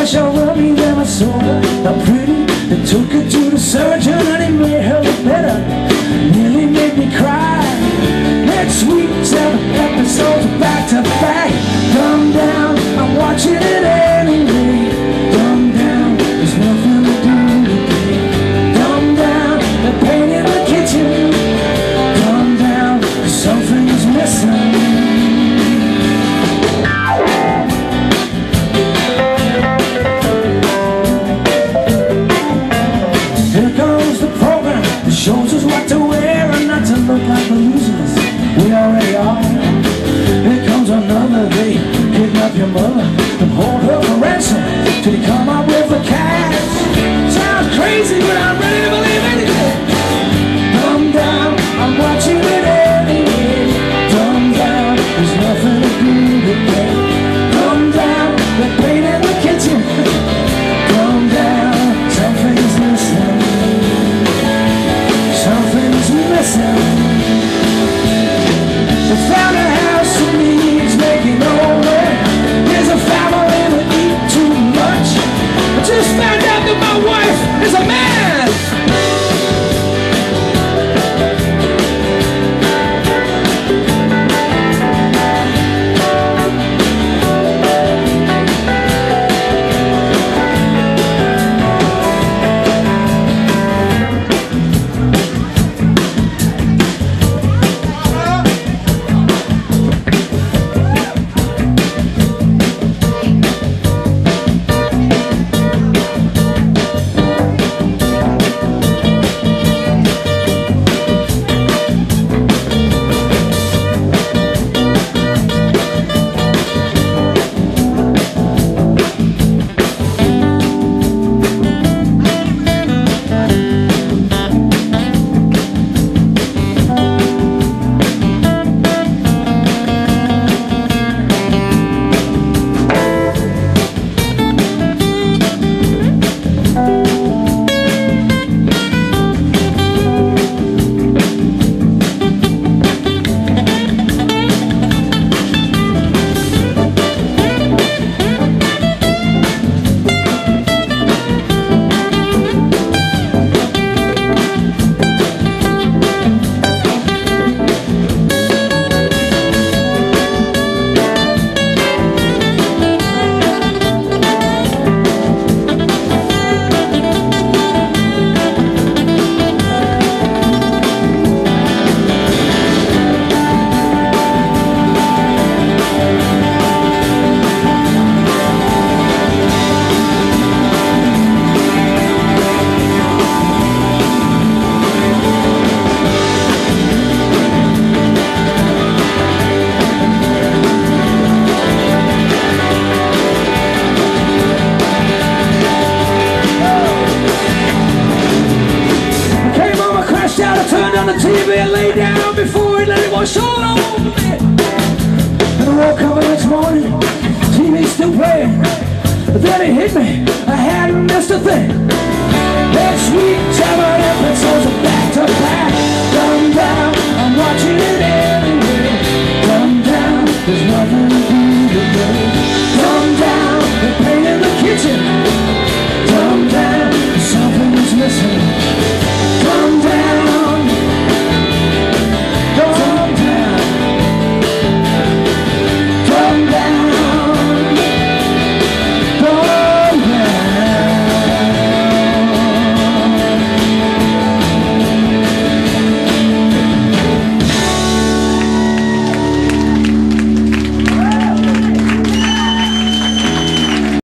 wash her rubbing down my soul. How pretty. They took her to the surgeon and he made her look better. Nearly made me cry. Next week 7 episodes back to back. Dumb down, I'm watching it anyway. Dumb down, there's nothing to do today. Dumb down, they're painting the kitchen. Dumb down, something's missing. Shows us what to wear and not to look like the losers we already are. Here comes another day, kidnap your mother and hold her for ransom till you come up with the cash. Sounds crazy, but I'm ready to believe anything. Dumb down, I'm watching it anyway. Dumb down, there's nothing to do today. Dumb down, they're painting the kitchen. Dumb down, something's missing. They found a house that needs making over. There's a family that eat too much. I just found out that my wife is a man. On the TV and lay down before it let it wash all over me. And I woke up the next morning, TV still playing. But then it hit me, I hadn't missed a thing. Next week, 7 episodes are back to back. Dumb down, I'm watching it anyway. Dumb down, there's nothing to do today.